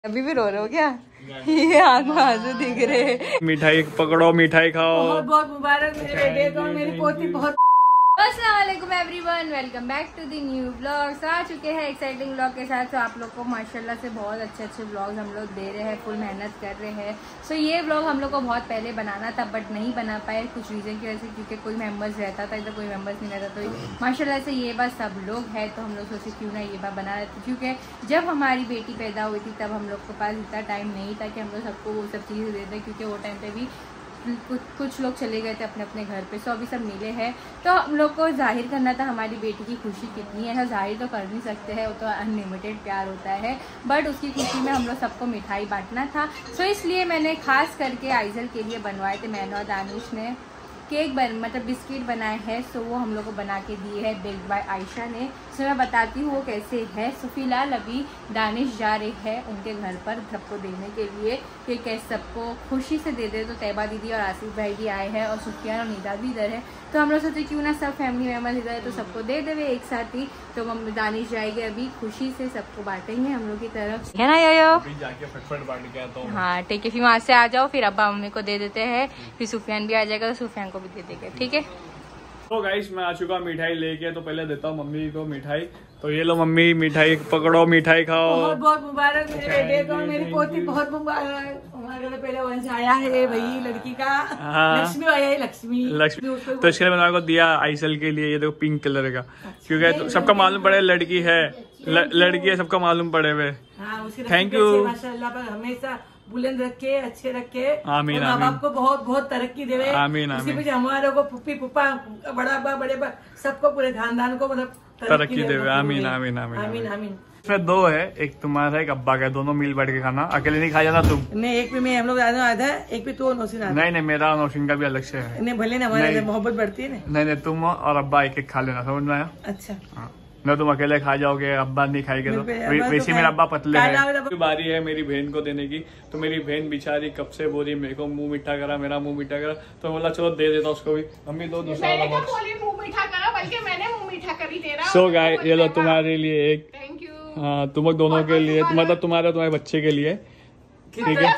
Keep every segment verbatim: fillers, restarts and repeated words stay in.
अभी भी रो रहे हो क्या? ये आंख में आंसू दिख रहे। मिठाई पकड़ो, मिठाई खाओ। बहुत बहुत मुबारक मेरे बेटे को, मेरी पोती बहुत। अस्सलाम वालेकुम everyone, welcome back to the new vlogs. आ चुके हैं एक्साइटिंग व्लॉग के साथ। तो आप लोग को माशाल्लाह से बहुत अच्छे अच्छे व्लॉग्स हम लोग दे रहे हैं, फुल मेहनत कर रहे हैं। सो ये व्लॉग हम लोग को बहुत पहले बनाना था बट नहीं बना पाए कुछ रीज़न की वजह से, क्योंकि कोई मेंबर्स रहता था, इधर कोई मेंबर्स नहीं रहता। तो माशाल्लाह से ये बात सब लोग है, तो हम लोग सोचे क्यों ना ये बात बना रहे थे, क्योंकि जब हमारी बेटी पैदा हुई थी तब हम लोग के पास इतना टाइम नहीं था कि हम लोग सबको वो सब चीज़ें देते, क्योंकि वो टाइम पे भी कुछ कुछ लोग चले गए थे अपने अपने घर पे। सो अभी सब मिले हैं, तो हम लोग को जाहिर करना था हमारी बेटी की खुशी कितनी है। जाहिर तो कर नहीं सकते हैं, वो तो अनलिमिटेड प्यार होता है, बट उसकी खुशी में हम लोग सबको मिठाई बांटना था। सो इसलिए मैंने खास करके आइजल के लिए बनवाए थे, मैंने और दानिश ने केक बन मतलब बिस्किट बनाए हैं। सो वो हम लोग को बना के दिए है बेक्ड बाय आयशा ने। सो मैं बताती हूँ वो कैसे है। सो फिलहाल अभी दानिश जा रहे हैं उनके घर पर सबको देने के लिए कि कैसे सबको खुशी से दे दे। तो तैबा दीदी और आसिफ भाई भी आए हैं और सुफियान और निदा भी इधर है। तो हम लोग सोचे क्यों ना सब फैमिली मेम्बर्स इधर है तो सबको दे देवे एक साथ ही। तो मम्मी दानिश जाएगी अभी, खुशी से सबको बांटेंगे हम लोग की तरफ, है ना यो? जाके फटफट बांट के आता हूं। हाँ ठीक है, फिर वहाँ से आ जाओ, फिर अब्बा मम्मी को दे देते हैं, फिर सुफियान भी आ जाएगा तो सुफियान को भी दे देंगे, ठीक है। तो गाइस मैं आ चुका मिठाई लेके, तो पहले देता हूँ मम्मी को मिठाई। तो ये लो मम्मी मिठाई पकड़ो, मिठाई खाओ। बहुत बहुत मुबारक मेरे बेटे को, मेरी पोती बहुत मुबारक। हमारे घर पहले वंश आया है भाई लड़की का। हाँ। लक्ष्मी आया है, लक्ष्मी लक्ष्मी। तो इसके लिए मैंने को दिया आइसल के लिए, ये देखो पिंक कलर का, क्योंकि तो सबका मालूम पड़े लड़की है, लड़की है सबका मालूम पड़े हुए। थैंक यू, माशाल्लाह पर हमेशा बुलंद रखे, अच्छे रखे। आमीन आमीन। आपको बहुत बहुत तरक्की देवे। आमीन आमीन। इसी हमारे को पुप्पी पुप्पा बड़ा बा बड़े बा सबको पूरे खानदान को मतलब तरक्की देवे। आमीन आमीन आमीन आमीन आमीन। इसमें दो है, एक तुम्हारा एक अब्बा का, दोनों मिल बैठ के खाना, अकेले नहीं खा जाना तुम। नहीं, एक भी मैं हम लोग आधा है, एक भी तो नौसिन आधा। नहीं नहीं, मेरा नौशिन का भी अलग से है। नहीं भले ना, हमारे मोहब्बत बढ़ती है ना। नहीं नहीं, तुम और अब्बा एक एक खा लेना, समझ में आया? अच्छा हाँ, न तुम अकेले खा जाओगे, अब्बा नहीं खाएंगे तो वैसे मेरा अब्बा पतले है। बारी है मेरी बहन को देने की, तो मेरी बहन बेचारी कब से बोली मेरे को मुंह मीठा करा, मेरा मुंह मीठा करा, तो बोला चलो दे देता उसको भी। मम्मी दो दूसरा वाला बॉक्स। मुंह मीठा करा, बल्कि मैंने मुंह मीठा कर ही दे रहा। सो गाइस ये लो तुम्हारे लिए एक। Thank you. हाँ तुम लोग दोनों के लिए, मतलब तुम्हारे तुम्हारे बच्चे के लिए, ठीक है।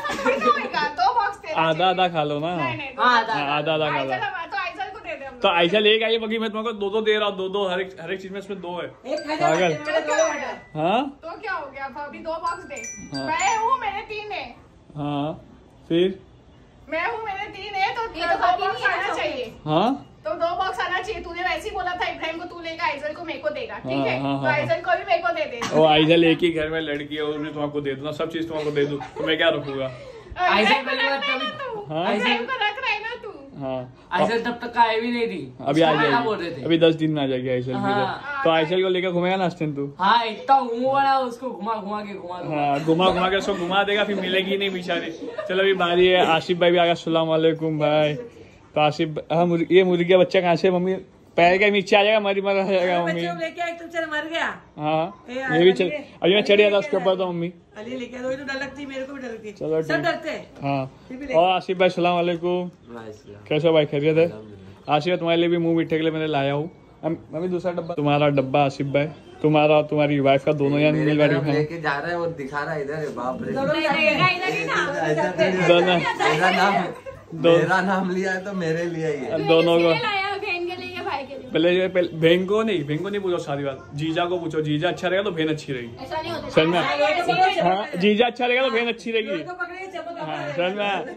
दो बॉक्स आधा आधा खा लो ना, आधा आधा खा लो। तो ऐसा लेके आइए, बाकी मैं तुमको दो दो दे रहा हूँ, दो दो हर एक हर एक चीज में इसमें दो है। पागल। हाँ तो क्या हो गया, अभी दो बॉक्स दे। मैं हूँ मेरे तीन है। हाँ फिर मैं हूँ मेरे तीन है, तो दो बॉक्स आना चाहिए। हाँ तो दो बॉक्स आना चाहिए। तूने वैसे ही बोला था इब्राहिम को तू लेगा, आइजल को मेरे को देगा, ठीक है? तो आइजल को भी मेरे को दे दे। ओ आइजल एक ही घर में लड़की है, उसमें तुमको दे दूँ, सब चीज तुमको दे दूँ, तो मैं क्या रखूंगा? आइजल को रख रहा है ना तू। हाँ आइसल तब तक आए भी नहीं थी, अभी आ जाएगी, अभी दस दिन में आ जाएगी आइसल। हाँ। तो आइसल को लेकर घूमेगा ना अस्तिन तू? हाँ इतना मुंह वाला उसको घुमा घुमा के घुमा हाँ घुमा घुमा के उसको घुमा देगा, फिर मिलेगी नहीं बेचारी। चलो अभी बारी है, आसिफ भाई भी आ गया। अस्सलाम वालेकुम भाई। तो आसिफ, हाँ ये मुर्गी का बच्चा कहाँ से? मम्मी पैर के नीचे आ जाएगा, मरी मर आ जाएगा मम्मी। मर गया। हाँ ये भी चल, अभी मैं चढ़ गया था उसके ऊपर तो मम्मी। लेके तो डर लगती, मेरे को भी डर लगती। चलो सब डरते। हाँ और आसिफ भाई सलाम वालेकुम, कैसे भाई? खैरियत है? आसिफ तुम्हारे लिए भी मुंह मीठे के लिए मैंने लाया हूँ। मम्मी दूसरा डब्बा, तुम्हारा डब्बा आसिफ भाई, तुम्हारा तुम्हारी वाइफ का, दोनों यार मिल बैठ के लेके जा रहा है और दिखा रहा है इधर। बाप रे, मेरा नाम लिया है तो मेरे लिए ही है। दोनों को पहले बहन को नहीं, बहन को नहीं पूछो सारी बात, जीजा को पूछो। जीजा अच्छा रहेगा तो बहन अच्छी रहेगी, समझ में? हाँ जीजा अच्छा रहेगा तो बहन अच्छी रहेगी। हाँ समझ में?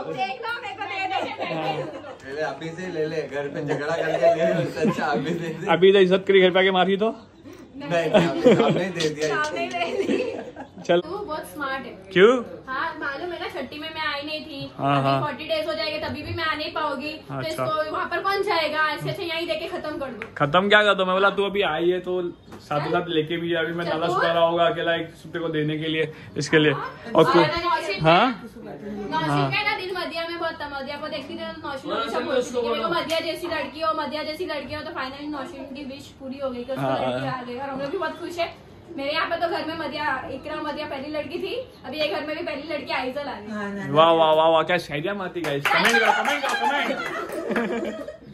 अभी से ले ले, घर पे झगड़ा करके ले, अच्छा अभी दे दे। अभी तो इज्जत करी, घर पे आके मारी तो नहीं नहीं दे दिया। चल वो बहुत स्मार्ट है। क्यों? हाँ मालूम है ना, छठी में मैं आई नहीं थी, हाँ, अभी हाँ। फोर्टी डेज हो जाएंगे तभी भी मैं आ नहीं पाऊंगी। अच्छा। तो इसको वहाँ पर कौन जाएगा, इससे अच्छा यहीं देके खत्म कर दो। खत्म क्या कर दो? मैं बोला तू अभी आई है तो साथ साथ लेके भी जा। अभी मैं नाला सुधारा होगा अकेला एक सुपे को देने के लिए, इसके लिए। और हाँ नौशीन का ना दिन मदिया में बहुत था, मदिया को देखती थी तो नौशीन हमेशा बोलती थी कि मदिया जैसी लड़की हो, मदिया जैसी लड़की हो। तो फाइनली नौशीन की विश पूरी हो गई कि उसको लड़की आ गई, और हम लोग भी बहुत खुश है। मेरे यहाँ पे तो घर में मदिया, इकरा मदिया पहली लड़की थी, अभी ये घर में भी पहली लड़की आइजल आ गई। वाह वाह वाह वाह, क्या शायरिया मारती गाइस। कमेंट करो कमेंट करो कमेंट।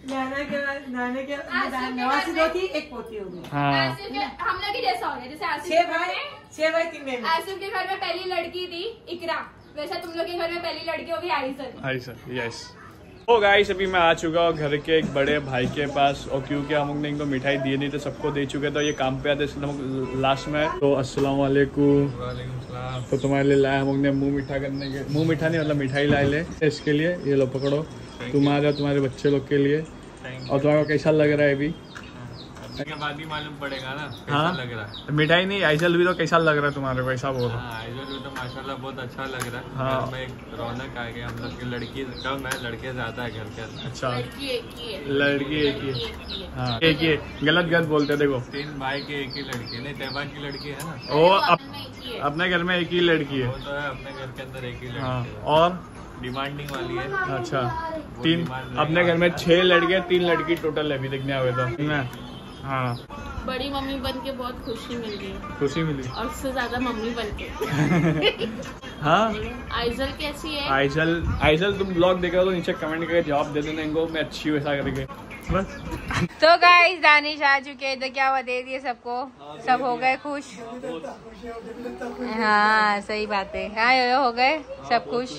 नाना के नाना के नवासी दो थी, एक पोती होगी। हाँ आसिफ के हम लोग ही जैसा हो गया, जैसे आसिफ छह के घर भाई में छह भाई तीन बहन। आसिफ के घर में पहली लड़की थी इकरा, वैसा तुम लोग के घर में पहली लड़की होगी आइसर। आइसर यस। तो गाइस अभी मैं आ चुका हूँ घर के एक बड़े भाई के पास, और क्योंकि हम लोग ने इनको मिठाई दी नहीं तो सबको दे चुके, तो ये काम पे आते इसलिए हम लास्ट में। तो अस्सलाम वालेकुम। तो तुम्हारे लिए लाया हम लोग ने मुंह मीठा करने के, मुंह मीठा नहीं मतलब मिठाई लाए ले इसके लिए। ये लो पकड़ो, तुम्हारे और तुम्हारे बच्चे लोग के लिए। और तुम्हारा कैसा लग रहा है अभी? के बाद ही मालूम पड़ेगा ना कैसा हाँ? लग रहा है। मिठाई नहीं आइजल भी तो कैसा लग रहा है तुम्हारे को, ऐसा बोलो। हाँ आइजल भी तो माशाल्लाह बहुत अच्छा लग रहा है। हाँ। घर में एक रौनक आ गया, हम लोग की लड़की कम है, लड़के ज्यादा है घर के अंदर। अच्छा लड़की एक ही है, लड़की एक ही लड़की एक ही है। हाँ एक ही गलत गलत बोलते देखो। तीन भाई के एक ही लड़की, नहीं तैबा की लड़की है ना, वो अप, में एक ही है। अपने घर में एक ही लड़की है। वो तो है अपने घर के अंदर एक ही हाँ लड़की है। और डिमांडिंग वाली है। अच्छा तीन अपने घर में छह लड़के तीन लड़की टोटल है अभी देखने आए तो। हाँ बड़ी मम्मी बन के बहुत खुशी मिल रही है, खुशी मिली। और उससे ज्यादा मम्मी बन के। हाँ आइजल कैसी है? आइजल आइजल तुम ब्लॉग देखा तो नीचे कमेंट करके जवाब दे देना इनको, मैं अच्छी हूँ ऐसा करके बस। तो गाइस दानिश आ चुके हैं, तो क्या हुआ दे दिए सबको, सब हो गए खुश। हाँ सही बात है, हाँ यो हो गए सब खुश।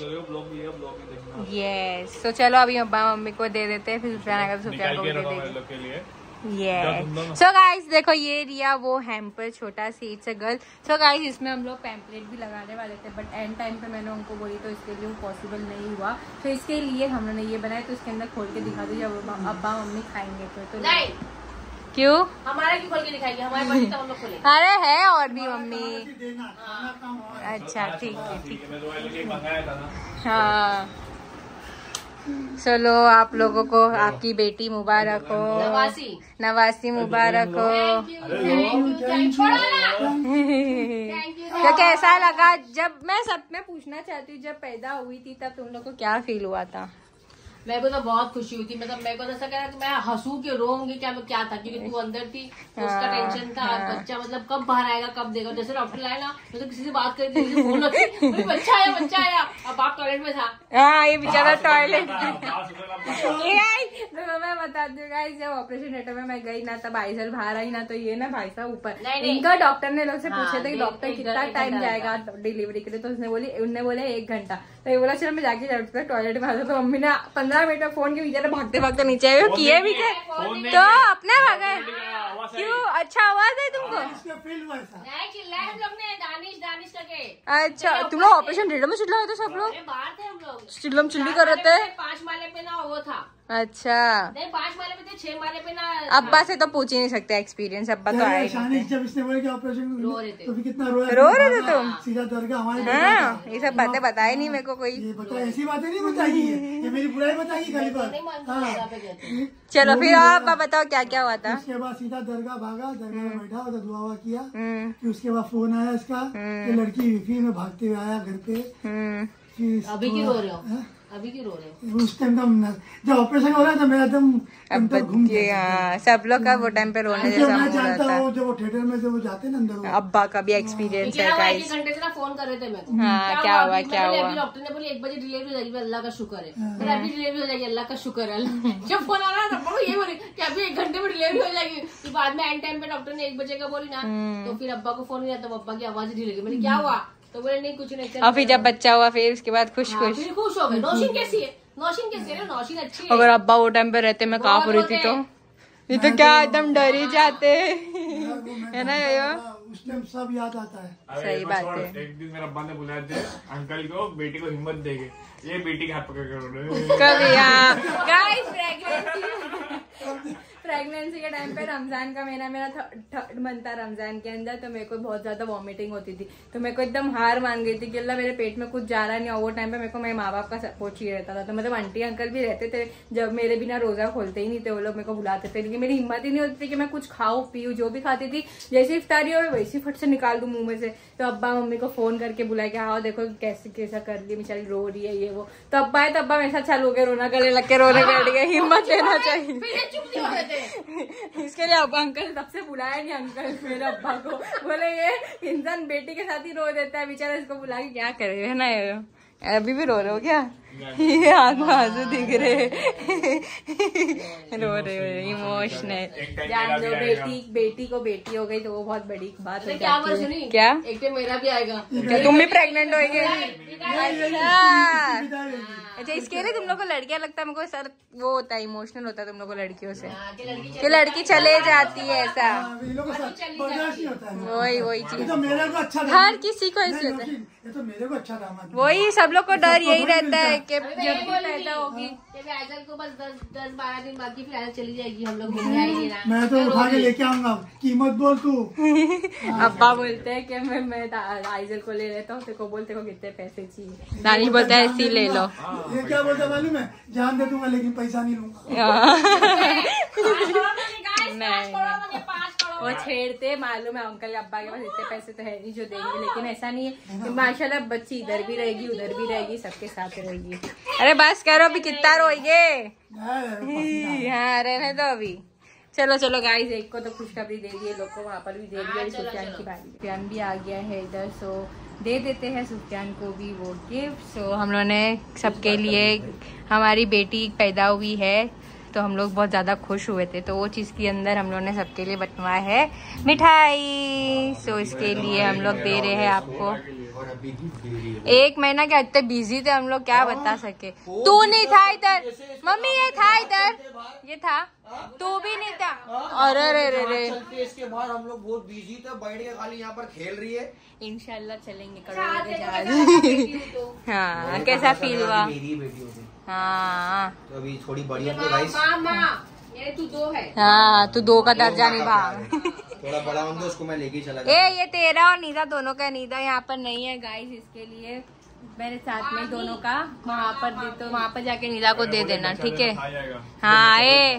यस तो चलो अभी अब्बा मम्मी को दे देते हैं, फिर सुफियान आएगा तो सुफियान को भी दे देंगे। यस सो गाइस देखो ये रिया वो हैम्पर छोटा सी it's a girl. So guys इसमें हम लोग पैम्पलेट भी लगाने वाले थे, बट एंड टाइम पे मैंने उनको बोली तो इसके लिए वो पॉसिबल नहीं हुआ, तो इसके लिए हम लोगों ने ये बनाया। तो इसके अंदर खोल के दिखा दो जब अब्बा मम्मी खाएंगे तो, तो नहीं क्यों हमारा क्यों खोल के दिखाएंगे, हमारे बच्चे तो हम लोग खोले। अरे है और भी मम्मी। अच्छा ठीक है ठीक है हाँ चलो आप लोगों को आपकी बेटी मुबारक हो, नवासी नवासी मुबारक हो। छोड़ो ना। तो कैसा लगा जब मैं सब में पूछना चाहती हूँ, जब पैदा हुई थी तब तुम लोग को क्या फील हुआ था? मेरे को तो बहुत खुशी हुई थी, मतलब मेरे को तो ऐसा करा कि मैं हंसू के रोऊंगी क्या, मैं क्या था क्योंकि तू अंदर थी, उसका टेंशन था बच्चा मतलब कब बाहर आएगा कब देगा। जैसे डॉक्टर लाए ना मैं तो किसी से बात कर रही थी, फोन रखी बच्चा आया बच्चा आया, अब आप टॉयलेट में था। हाँ ये बेचारा टॉयलेट तो मैं बताती हूँ गाइस, जब ऑपरेशन थिएटर में मैं गई ना तब आइजल बाहर आई ना, तो ये ना भाई साहब ऊपर इनका डॉक्टर ने लोग से पूछे थे कि डॉक्टर कितना टाइम जाएगा डिलीवरी के लिए, तो उसने बोली उनने बोले एक घंटा। तो ये बोला चलो मैं जाके टॉयलेट में आ जाता, तो मम्मी ने पंद्रह मिनट में फोन के बेचारे भागते भागते नीचे आए किए भी थे, तो अपने भागे क्यों? अच्छा आवाज है तुमको? नहीं चिल्लाए हम लोग ने, दानिश दानिश करके। अच्छा तुम लोग ऑपरेशन थिएटर में चिल्ला रहे थे सब लोग? बाहर थे हम लोग, चिल्लम चिल्ली कर रहे थे। पांच माले पे ना वो था। अच्छा नहीं पांच माले पे थे, छह माले पे ना। अब्बा से तो पूछ ही नहीं सकते एक्सपीरियंस, अब्बा तो आए नहीं थे। जब इसने बोले कि ऑपरेशन रो रहे थे, तो भी कितना रोया, रो रहे थे तुम? सीधा दरगाह हमारे। हाँ ये सब बातें बताए नहीं मेरे को कोई। ये बता ऐसी बातें नहीं बताई है, ये मेरी बुराई बताएगी खाली बात। चलो फिर आप बताओ क्या क्या हुआ था? उसके बाद सीधा दरगाह भागा, दरगाह में बैठा उधर दुआ हुआ किया। हम्म फिर उसके बाद फोन आया इसका, ये लड़की विफी में भागते हुए आया घर पे। हम्म फिर अभी क्यों रो रहे हो? अभी क्यों रो रहे हो? उस टाइम का जब ऑपरेशन हो रहा था मैं एकदम अब घूम ये हाँ सब लोग का वो टाइम पे रोने जब जैसा मैं हो जानता रहा हूँ, जब वो थिएटर में से वो जाते ना अंदर वो- अब्बा का भी एक्सपीरियंस है एक गाइस। घंटे से ना फोन कर रहे थे मेरे को। हाँ क्या हुआ क्या हुआ? डॉक्टर ने बोली एक बजे डिलीवरी हो जाएगी, अल्लाह का शुक्र है। फिर अभी डिलीवरी हो जाएगी, अल्लाह का शुक्र है। जब फोन आ रहा था तो ये बोली कि अभी एक घंटे में डिलीवरी हो जाएगी, तो बाद में एंड टाइम पे डॉक्टर ने एक बजे का बोली ना, तो फिर अब्बा को फोन किया तो अब्बा की आवाज ढील गई। मैंने क्या हुआ तो बोले नहीं कुछ नहीं। और फिर जब बच्चा हुआ फिर उसके बाद खुश हाँ, खुश फिर खुश हो गए। नौशीन कैसी है? नौशीन कैसी है? नौशीन अच्छी है। अगर अब्बा वो टाइम पे रहते मैं कांप रही थी तो ये तो क्या एकदम डर ही जाते है ना यो। उस टाइम सब याद आता है। सही बात है। एक दिन मेरे अब्बा ने बुलाया थे अंकल को, बेटी को हिम्मत देंगे, ये बेटी के हाथ पकड़ कर कभी यहाँ गाइस प्रेगनेंसी प्रेगनेंसी के टाइम पे रमजान का महीना मेरा थर्ड मंथ था रमजान के अंदर, तो मेरे को बहुत ज्यादा वॉमिटिंग होती थी, तो मेरे को एकदम हार मान गई थी कि अल्लाह मेरे पेट में कुछ जा रहा नहीं। और वो टाइम पे मेरे को मेरे माँ बाप का सपोर्ट चाहिए रहता था, तो मतलब आंटी अंकल भी रहते थे जब मेरे बिना रोजा खोलते ही नहीं थे, वो लोग मेरे को बुलाते थे, लेकिन मेरी हिम्मत ही नहीं होती थी कि मैं कुछ खाऊं पीऊं। जो भी खाती थी जैसे इफ्तारी हो वैसी फट से निकाल दूं मुंह में से। तो अब्बा मम्मी को फोन करके बुलाया कि हाँ देखो कैसे कैसा कर रही बेचारी रो रही है ये वो। तो अब्बा है तो अब्बा मेरे साथ चालू हो गए रोना, गले लग के रोने बैठ गए। हिम्मत देना चाहिए, इसके लिए अब्बा अंकल तब से बुलाया नहीं अंकल मेरे अब्बा को, बोले ये इंसान बेटी के साथ ही रो देता है बेचारा, इसको बुला के क्या करे है ना। अभी भी रो रहे हो क्या? ये आंख में आंसू दिख रहे रो रहे हो, इमोशनल। जान लो बेटी बेटी को बेटी हो गई तो वो बहुत बड़ी बात हो जाती है। क्या एक तो मेरा भी आएगा, क्या तुम भी प्रेग्नेंट होगे? अच्छा इसके लिए तुम लोग को लड़कियां लगता है, मेरे को सर वो होता है, इमोशनल होता है तुम लोग को लड़कियों से कि लड़की चले जाती है ऐसा। वही वही चीज हर किसी को ऐसे होता है। ये तो मेरे को अच्छा दामाद, वही सब लोग को डर यही रहता है कि जब भी पैदा होगी आइजल को बस दस दस बारह दिन बाद की फिर आइजल चली जाएगी, हम लोग घूमने आएंगे ना। मैं तो उठा के लेके आऊंगा, कीमत बोल तू। अब्बा बोलते हैं कि मैं मैं आइजल को ले लेता हूँ, तेरे को बोलते को कितने पैसे चाहिए, दानिश बोलता है ऐसे ही ले लो। ये क्या बोलता मालूम है, जान दे दूंगा लेकिन पैसा नहीं लूंगा। नहीं वो छेड़ते, मालूम है अंकल अब्बा के पास इतने पैसे तो है नहीं जो देंगे, लेकिन ऐसा नहीं है। माशाल्लाह बच्ची इधर भी रहेगी उधर भी रहेगी, सबके साथ रहेगी। अरे बस करो, अभी कितना रोइगे? हाँ रहने दो अभी। चलो चलो गाइस, एक को तो खुशखबरी दे दी, लोग को वहाँ पर भी दे दी। सुफियान की बारी, सुफियान भी आ गया है इधर, सो दे देते हैं सुफियान को भी वो गिफ्ट। सो हम लोगों ने सबके लिए, हमारी बेटी पैदा हुई है तो हम लोग बहुत ज़्यादा खुश हुए थे, तो वो चीज़ के अंदर हम लोगों ने सबके लिए बंटवाया है मिठाई। सो इसके लिए हम लोग दे रहे हैं आपको। एक महीना के इतने बिजी थे हम लोग, क्या बता सके। तू नहीं था इधर, मम्मी ये था इधर, ये था, तू भी नहीं था। अरे अरे अरे इसके बाद हम लोग बहुत बिजी थे, बैठ के खाली यहाँ पर खेल रही है। इंशाल्लाह चलेंगे करोड़ों के जहाज। हाँ कैसा फील हुआ? मेरी बेटी होगी। हाँ तो अभी थोड़ी बड़ी होती है गाइस। ये तू दो है। हाँ तू दो का दर्जा निभा। थोड़ा बड़ा होगा तो उसको मैं लेके चला ए ये तेरा और नीदा दोनों का, नीदा यहाँ पर नहीं है गाइस, इसके लिए मेरे साथ में दोनों का वहाँ पर दे, तो वहाँ पर जाके नीदा को दे देना, ठीक है? हाँ ए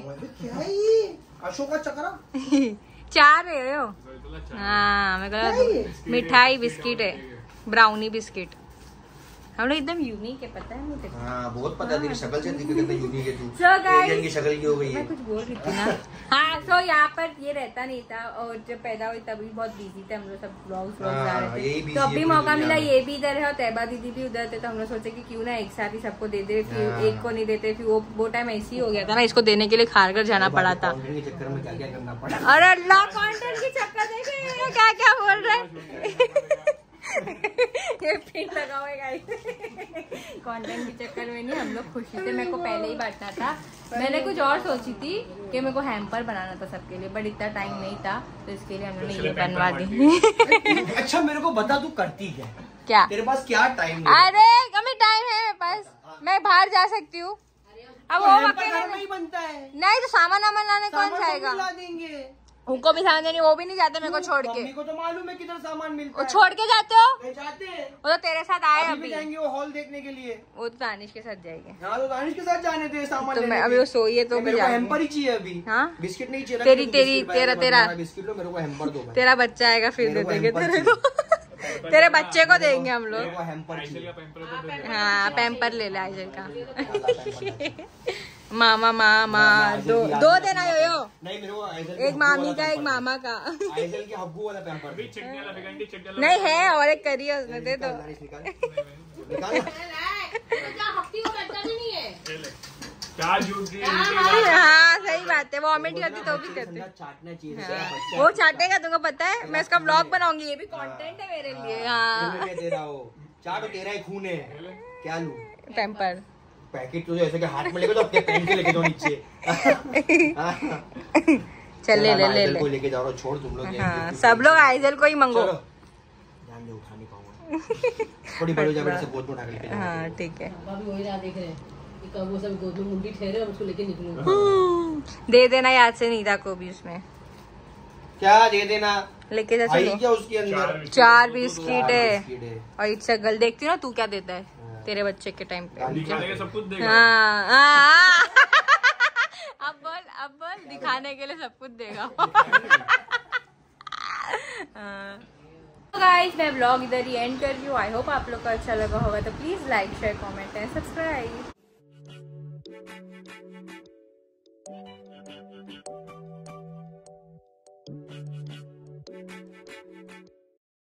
अशोका चक्रा चार है हो। हाँ मैं कह मिठाई बिस्किट है, ब्राउनी बिस्किट। हम लोग एकदम यूनिक है, पता है मुझे। हाँ बहुत पता है, तेरी शक्ल से कितना यूनिक है तू। So guys, की शक्ल की हो गई है। मैं कुछ बोल रही थी ना। हाँ तो यहाँ पर ये रहता नहीं था, और जब पैदा हुई तभी बहुत बिजी थे हम लोग, सब ब्लॉग्स व्लॉग्स जा रहे थे, तो अभी मौका मिला, ये भी इधर है और तैबा दीदी भी उधर थे, तो हम लोग सोचे कि क्यों ना एक साथ ही सबको दे दे, फिर एक को नहीं देते, फिर वो वो टाइम ऐसे ही हो गया था ना, इसको देने के लिए खारघर जाना पड़ा था। चक्कर में क्या क्या करना पड़ा। अरे अल्लाह कंटेंट की चक्कर देखे क्या क्या बोल रहे हैं। ये पिन लगा हुआ है गाइस। कंटेंट के चक्कर में नहीं, हम लोग खुशी थे, मेरे को पहले ही बांटना था। मैंने कुछ और सोची थी कि मेरे को हैम्पर बनाना था सबके लिए, बट इतना टाइम नहीं था, तो इसके लिए हमने ये बनवा दी। अच्छा मेरे को बता, तू करती क्या? क्या तेरे पास क्या टाइम? अरे कमी टाइम है मेरे पास, मैं बाहर जा सकती हूँ। अब वो अकेले नहीं बनता है। नहीं तो सामान वामान लाने कौन जाएगा? उनको भी सामान देनी, वो भी नहीं जाते मेरे को छोड़ के। को तो मालूम है किधर सामान मिलता है। वो छोड़ के जाते हो? जाते हैं। वो तो तेरे साथ आए अभी। जाएंगे वो हॉल देखने के लिए। वो तो दानिश के साथ जाएंगे। हाँ तो दानिश के साथ जाने थे सामान। तो मैं अभी वो सोई है तो भी जाएंगे। हेम्पर ही चाहिए अभी। हाँ बिस्किट नहीं चाहिए। तेरी तेरी तेरा तेरा बिस्किट लो, मेरे को हेम्पर दो। तेरा बच्चा आएगा फिर दे देंगे तेरे को। तेरे बच्चे को देंगे हम लोग। हाँ पैम्पर ले ले आइजल का। मामा मामा दो दो देना यो यो। नहीं मेरे को एक मामी का एक मामा का। आइजल के हब्बू वाला पैम्पर नहीं है, और एक करिए उसमें दे दो। हाँ सही बात है, वॉमिट होती तो भी करते। चाटना चाहिए। वो चाटेगा तुमको पता है, मैं इसका ब्लॉग बनाऊंगी, ये भी कंटेंट है मेरे लिए। हाँ दे रहा हो, चाट तेरा ही खून है, क्या लूं? पैम्पर पैकेट तो ऐसे के हाथ में लेके तो अपने पेन के लेके जाओ नीचे। चल ले ले ले ले को लेके जाओ, छोड़ तुम लोग। हाँ सब लोग आइजल को ही मंगो। ध्यान दे, उठा नहीं पाऊंगा। थोड़ी बड़ी जगह से गोद में उठा के लेके जाओ। हाँ ठीक है। अभी वही राह देख रहे हैं कि कब वो सब गोद में मुंडी ठहरे और उसको लेके निकलूंगा। दे देना याद से नीदा को भी उसमें। क्या दे देना? लेके जा चलो। क्या उसके अंदर? चार बिस्किट है और एक शक्ल देखती हो ना, तू क्या देता है तेरे बच्चे के टाइम पे? सब कुछ देगा। हाँ, हाँ, अब बोल अब बोल, दिखाने के लिए सब कुछ देगा। गाइस मैं ब्लॉग इधर ही एंड कर रही हूँ। आई होप आप लोग को अच्छा लगा होगा, तो please like share comment and subscribe.